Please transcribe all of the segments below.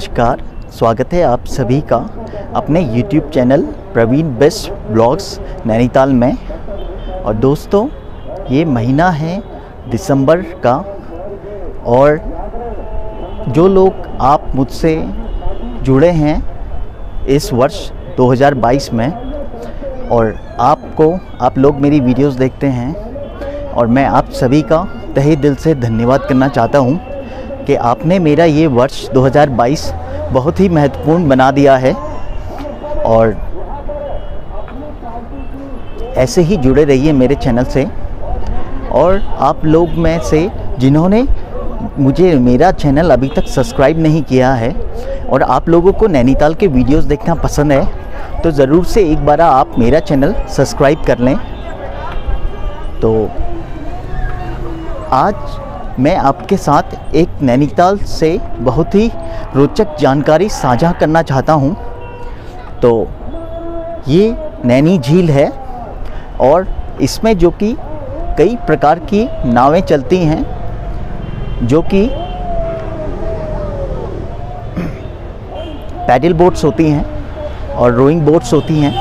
नमस्कार, स्वागत है आप सभी का अपने YouTube channel Praveen best vlogs Nainital में। और दोस्तों, ये महीना है दिसंबर का और जो लोग आप मुझसे जुड़े हैं इस वर्ष 2022 में और आप लोग मेरी वीडियोस देखते हैं और मैं आप सभी का तहे दिल से धन्यवाद करना चाहता हूँ कि आपने मेरा ये वर्ष 2022 बहुत ही महत्वपूर्ण बना दिया है। और ऐसे ही जुड़े रहिए मेरे चैनल से। और आप लोग में से जिन्होंने मुझे मेरा चैनल अभी तक सब्सक्राइब नहीं किया है और आप लोगों को नैनीताल के वीडियोस देखना पसंद है तो ज़रूर से एक बार आप मेरा चैनल सब्सक्राइब कर लें। तो आज मैं आपके साथ एक नैनीताल से बहुत ही रोचक जानकारी साझा करना चाहता हूं। तो ये नैनी झील है और इसमें जो कि कई प्रकार की नावें चलती हैं, जो कि पैडल बोट्स होती हैं और रोइंग बोट्स होती हैं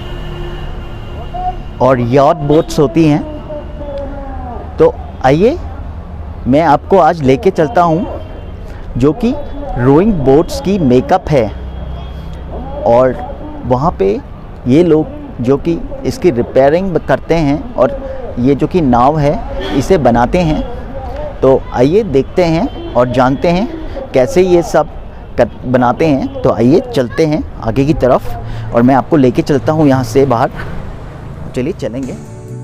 और यॉट बोट्स होती हैं। तो आइए मैं आपको आज लेके चलता हूँ जो कि रोइंग बोट्स की मेकअप है और वहाँ पे ये लोग जो कि इसकी रिपेयरिंग करते हैं और ये जो कि नाव है इसे बनाते हैं। तो आइए देखते हैं और जानते हैं कैसे ये सब बनाते हैं। तो आइए चलते हैं आगे की तरफ और मैं आपको लेके चलता हूँ यहाँ से बाहर। चलिए चलेंगे।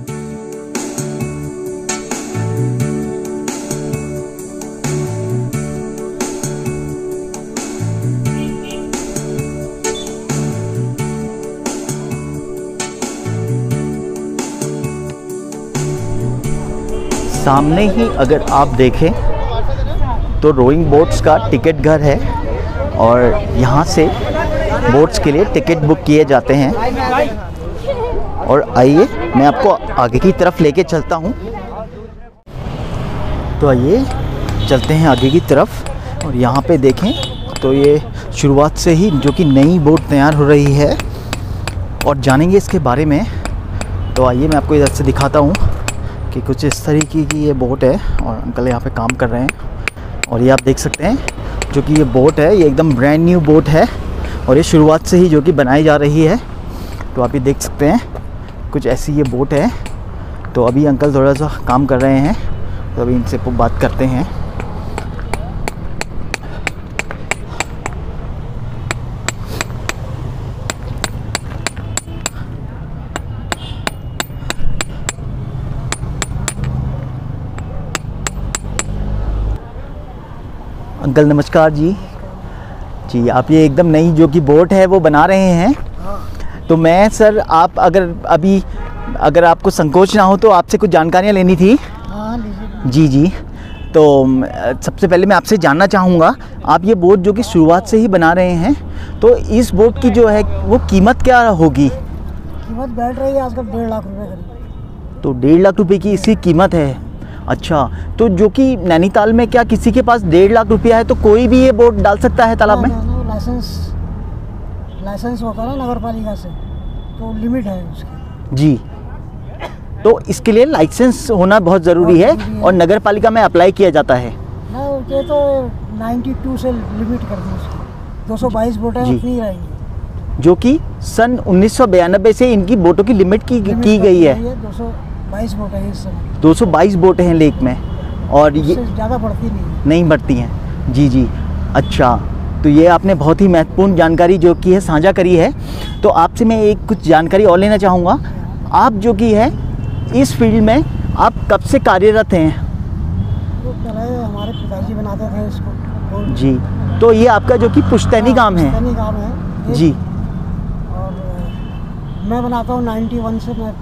सामने ही अगर आप देखें तो रोइंग बोट्स का टिकट घर है और यहाँ से बोट्स के लिए टिकट बुक किए जाते हैं। और आइए मैं आपको आगे की तरफ लेके चलता हूँ। तो आइए चलते हैं आगे की तरफ और यहाँ पे देखें तो ये शुरुआत से ही जो कि नई बोट तैयार हो रही है और जानेंगे इसके बारे में। तो आइए मैं आपको इधर से दिखाता हूँ कि कुछ इस तरीके की ये बोट है और अंकल यहाँ पे काम कर रहे हैं। और ये आप देख सकते हैं जो कि ये बोट है, ये एकदम ब्रांड न्यू बोट है और ये शुरुआत से ही जो कि बनाई जा रही है। तो आप ये देख सकते हैं कुछ ऐसी ये बोट है। तो अभी अंकल थोड़ा सा काम कर रहे हैं तो अभी इनसे बात करते हैं। अंकल नमस्कार जी। जी आप ये एकदम नई जो कि बोट है वो बना रहे हैं। तो मैं सर आप अगर आपको संकोच ना हो तो आपसे कुछ जानकारियाँ लेनी थी। जी जी। तो सबसे पहले मैं आपसे जानना चाहूँगा, आप ये बोट जो कि शुरुआत से ही बना रहे हैं तो इस बोट की जो है वो कीमत क्या होगी? कीमत बैठ रही है आजकल 1.5 लाख रुपए करीब। तो 1.5 लाख रुपए की इसकी कीमत है। अच्छा, तो जो कि नैनीताल में क्या किसी के पास 1.5 लाख रुपया है तो कोई भी ये बोट डाल सकता है तालाब में? लाइसेंस होता है नगर पालिका से, तो लिमिट है उसकी। जी, तो इसके लिए लाइसेंस होना बहुत ज़रूरी है और नगर पालिका में अप्लाई किया जाता है ना। ये तो 92 से लिमिट कर दी उसकी, 222 बोटें उतनी रहेंगी जो कि सन 1992 से इनकी बोटों की लिमिट की गई है। 222 बोटें हैं इस समय। 222 बोटें हैं लेक में और ये ज़्यादा बढ़ती नहीं बढ़ती हैं। जी जी। अच्छा, तो ये आपने बहुत ही महत्वपूर्ण जानकारी जो की है साझा करी है। तो आपसे मैं एक कुछ जानकारी और लेना चाहूँगा। आप जो कि है इस फील्ड में आप कब से कार्यरत हैं? तो पहले हमारे पिताजी बनाते थे इसको। जी, तो ये आपका जो कि पुश्तैनी काम है? पुश्तैनी काम है जी। और मैं बनाता हूँ 91 से। मैं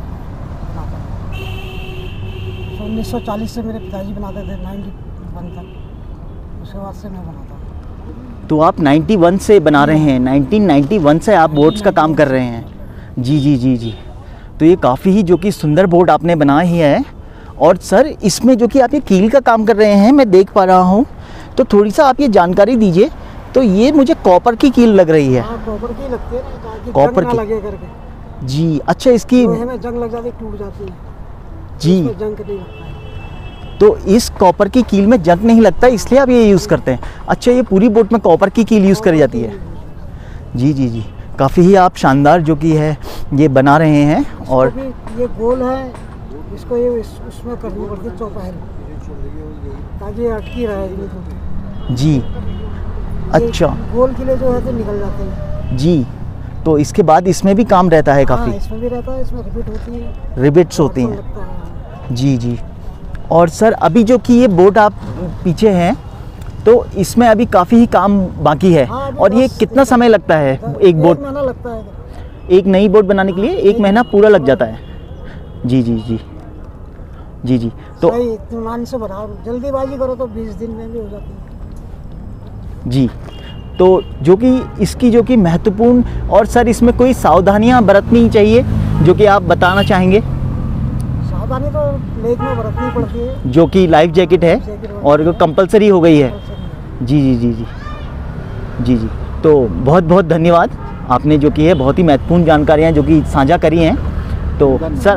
1940 से मेरे पिताजी बनाते थे 91 तक, उसके बाद से मैं बनाता हूँ। तो आप 91 से बना रहे हैं? 1991 से आप बोट्स का काम कर रहे हैं? जी जी जी जी। तो ये काफ़ी ही जो कि सुंदर बोट आपने बनाई है। और सर इसमें जो कि आप ये कील का काम कर रहे हैं मैं देख पा रहा हूँ, तो थोड़ी सा आप ये जानकारी दीजिए तो ये मुझे कॉपर की कील लग रही है। हाँ, कॉपर की लगती है ना, ताकि कॉपर जंग ना की। लगे करके। जी अच्छा, इसकी लोहे में जंग लग जाती है, टूट जाती है। जी, इसमें जंग नहीं लगता है। तो इस कॉपर की कील में जंग नहीं लगता, इसलिए आप ये यूज़ करते हैं। अच्छा, ये पूरी बोट में कॉपर की कील यूज़ करी जाती है। जी जी जी, काफ़ी ही आप शानदार जो कि है ये बना रहे हैं। और इसको भी ये गोल है, इसको ये उसमें करनी पड़ती है चौपाल, ताकि ये अटकी रहे। जी अच्छा गोल के लिए जो है तो निकल जाते हैं। जी, तो इसके बाद इसमें भी काम रहता है हाँ, काफ़ी, इसमें भी रहता है, इसमें रिपीट होती है, रिबिट्स होती हैं। लगता है। जी जी। और सर अभी जो कि ये बोट आप पीछे हैं, तो इसमें अभी काफ़ी ही काम बाकी है। हाँ, अभी और ये बस कितना समय लगता है एक बोट, महीना लगता है। एक नई बोट बनाने के लिए 1 महीना पूरा लग जाता है। जी जी जी जी जी। तो सही इत्मीनान से बनाओ, जल्दीबाजी करो तो 20 दिन में भी हो जाती है। जी, तो जो कि इसकी जो कि महत्वपूर्ण, और सर इसमें कोई सावधानियां बरतनी चाहिए जो कि आप बताना चाहेंगे? सावधानी तो लेक में बरतनी पड़ती है, जो कि लाइफ जैकेट है और कंपलसरी हो गई है। जी जी जी जी जी जी। तो बहुत बहुत धन्यवाद, आपने जो कि है बहुत ही महत्वपूर्ण जानकारियाँ जो कि साझा करी हैं। तो सर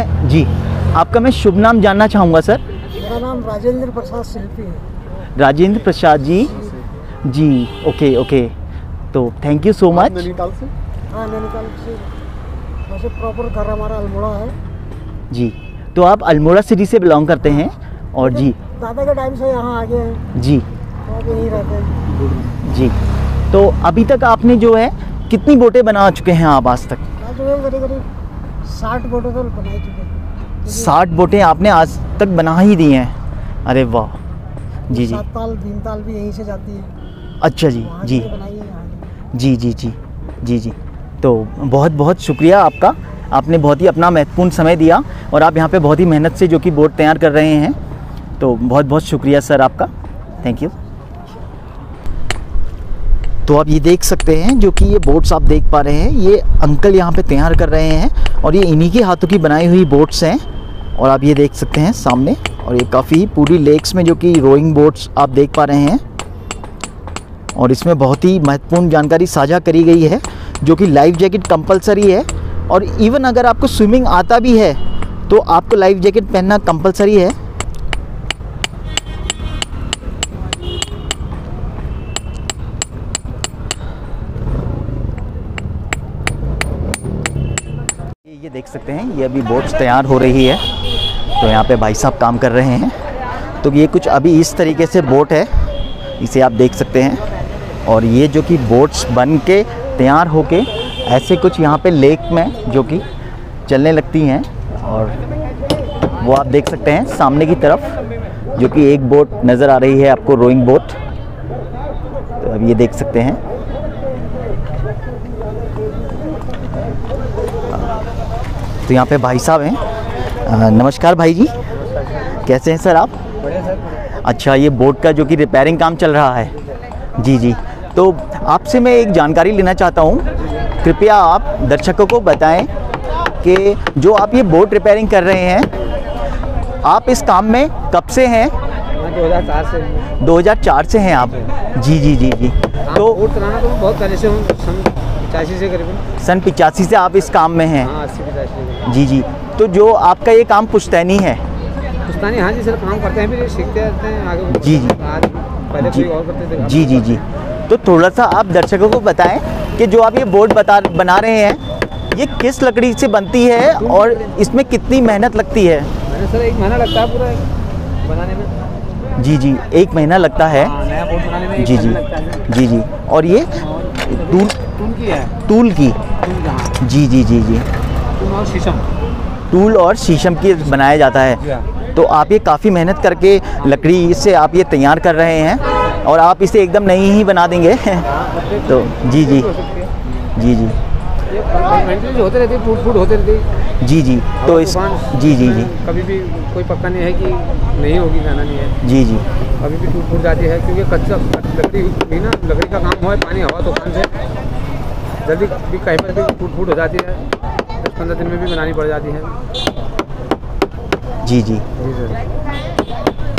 आपका मैं शुभ नाम जानना चाहूँगा सर। मेरा नाम राजेंद्र प्रसाद शिल्पी है। राजेंद्र प्रसाद जी। जी ओके ओके, तो thank you so much. Nainital से? हाँ, नैनीताल से। वैसे प्रॉपर घर हमारा अल्मोड़ा है। जी, तो आप अल्मोड़ा सिटी से बिलोंग करते हैं। और जी दादा के टाइम से यहाँ आ गए हैं, जी तो अब यहीं रहते हैं। जी। तो अभी तक आपने जो है कितनी बोटें बना चुके हैं आप आज तक? आज जो है करीब करीब 60 बोटें तो बना ही चुके हैं। 60 बोटें आपने आज तक बना ही दी हैं। अरे वाह। जी जी। 7 ताल भीमताल भी यहीं से जाती है। अच्छा जी वहाँ जी से बनाई है यहाँ। जी जी जी जी जी। तो बहुत बहुत शुक्रिया आपका, आपने बहुत ही अपना महत्वपूर्ण समय दिया और आप यहाँ पे बहुत ही मेहनत से जो कि बोट तैयार कर रहे हैं। तो बहुत बहुत शुक्रिया सर आपका, थैंक यू। तो आप ये देख सकते हैं जो कि ये बोट्स आप देख पा रहे हैं, ये अंकल यहाँ पे तैयार कर रहे हैं और ये इन्हीं के हाथों की बनाई हुई बोट्स हैं। और आप ये देख सकते हैं सामने, और ये काफ़ी पूरी लेक्स में जो कि रोइंग बोट्स आप देख पा रहे हैं। और इसमें बहुत ही महत्वपूर्ण जानकारी साझा करी गई है, जो कि लाइफ जैकेट कंपलसरी है। और इवन अगर आपको स्विमिंग आता भी है तो आपको लाइफ जैकेट पहनना कंपलसरी है। ये देख सकते हैं, ये अभी बोट्स तैयार हो रही है, तो यहाँ पे भाई साहब काम कर रहे हैं। तो ये कुछ अभी इस तरीके से बोट है, इसे आप देख सकते हैं। और ये जो कि बोट्स बन के तैयार होके ऐसे कुछ यहाँ पे लेक में जो कि चलने लगती हैं। और वो आप देख सकते हैं सामने की तरफ जो कि एक बोट नज़र आ रही है आपको, रोइंग बोट। तो अब ये देख सकते हैं। तो यहाँ पे भाई साहब हैं। नमस्कार भाई जी, कैसे हैं सर आप? बढ़िया सर। अच्छा, ये बोट का जो कि रिपेयरिंग काम चल रहा है। जी जी। तो आपसे मैं एक जानकारी लेना चाहता हूँ, कृपया आप दर्शकों को बताएं कि जो आप ये बोट रिपेयरिंग कर रहे हैं, आप इस काम में कब से हैं? 2004 से। 2004 से हैं आप? जी जी जी जी। तो बोट चलाना तो बहुत पहले से हूँ, सन 85 से करीबन। सन 85 से आप इस काम में हैं? हाँ, 80-85। जी जी। तो जो आपका ये काम पुश्तैनी है? पुश्तैनी, हाँ जी सर, काम करते हैं, फिर सीखते रहते हैं आगे। जी जी। आज पहले जी कोई और करते थे। जी जी जी। तो थोड़ा सा आप दर्शकों को बताएं कि जो आप ये बोट बना रहे हैं, ये किस लकड़ी से बनती है और इसमें कितनी मेहनत लगती है? मैंने सर 1 महीना लगता है पूरा बनाने में। जी जी, 1 महीना लगता है। हाँ, नया बोट बनाने में 1 जी जी महीना लगता है। जी जी। और ये टूल टूल की है। टूल की? टूल कहाँ? जी जी जी जी। टूल और शीशम। टूल और शीशम की बनाया जाता है। जी हाँ। तो आप ये काफ़ी मेहनत करके लकड़ी से आप ये तैयार कर रहे हैं और आप इसे एकदम नई ही बना देंगे। तो जी जी जी जी ये मेंटेनेंस होते रहते, टूट फूट होते रहते। जी जी। तो इस जी जी जी कभी भी कोई पक्का नहीं है कि नहीं होगी, कहना नहीं है। जी जी कभी भी टूट फूट जाती है, क्योंकि कच्चा लकड़ी भी ना, लकड़ी का काम हुआ है, पानी हवा तूफान से जल्दी भी कहीं पर भी टूट फूट हो जाती है। 10-15 दिन में भी बनानी पड़ जाती है। जी जी। जी सर।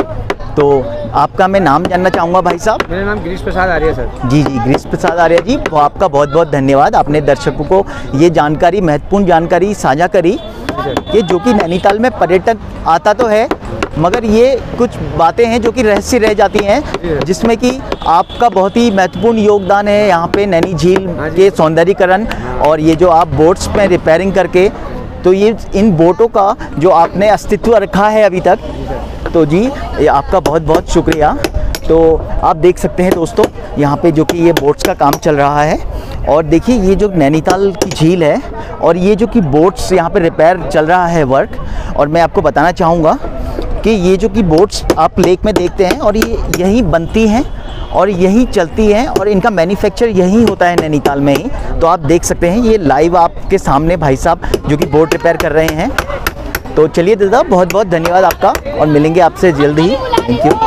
तो आपका मैं नाम जानना चाहूँगा भाई साहब। मेरा नाम गिरीश प्रसाद आर्य सर। जी जी, गिरीश प्रसाद आर्य जी, तो आपका बहुत बहुत धन्यवाद, आपने दर्शकों को ये जानकारी, महत्वपूर्ण जानकारी साझा करी कि जो कि नैनीताल में पर्यटक आता तो है मगर ये कुछ बातें हैं जो कि रहस्य रह जाती हैं, जिसमें कि आपका बहुत ही महत्वपूर्ण योगदान है यहाँ पे नैनी झील के सौंदर्यीकरण। और ये जो आप बोट्स में रिपेयरिंग करके, तो ये इन बोटों का जो आपने अस्तित्व रखा है अभी तक, तो जी ये आपका बहुत बहुत शुक्रिया। तो आप देख सकते हैं दोस्तों यहाँ पे जो कि ये बोट्स का काम चल रहा है। और देखिए ये जो नैनीताल की झील है और ये जो कि बोट्स यहाँ पे रिपेयर चल रहा है वर्क। और मैं आपको बताना चाहूँगा कि ये जो कि बोट्स आप लेक में देखते हैं और ये यहीं बनती हैं और यहीं चलती हैं और इनका मैन्युफैक्चर यहीं होता है नैनीताल में ही। तो आप देख सकते हैं ये लाइव आपके सामने भाई साहब जो कि बोट रिपेयर कर रहे हैं। तो चलिए दादा, बहुत बहुत धन्यवाद आपका और मिलेंगे आपसे जल्द ही। Thank you.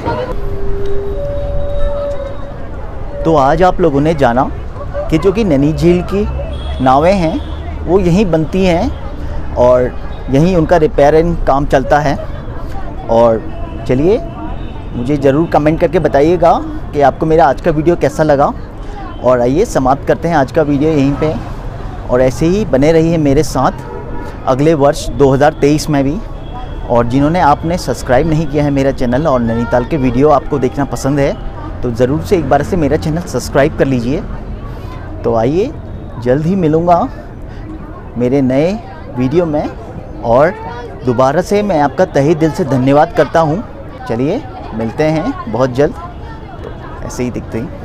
तो आज आप लोगों ने जाना कि जो कि नैनी झील की नावें हैं वो यहीं बनती हैं और यहीं उनका रिपेयरिंग काम चलता है। और चलिए मुझे ज़रूर कमेंट करके बताइएगा कि आपको मेरा आज का वीडियो कैसा लगा। और आइए समाप्त करते हैं आज का वीडियो यहीं पे। और ऐसे ही बने रहिए मेरे साथ अगले वर्ष 2023 में भी। और जिन्होंने आपने सब्सक्राइब नहीं किया है मेरा चैनल और नैनीताल के वीडियो आपको देखना पसंद है तो ज़रूर से एक बार से मेरा चैनल सब्सक्राइब कर लीजिए। तो आइए जल्द ही मिलूँगा मेरे नए वीडियो में। और दोबारा से मैं आपका तहे दिल से धन्यवाद करता हूँ। चलिए मिलते हैं बहुत जल्द। तो ऐसे ही दिखते हैं।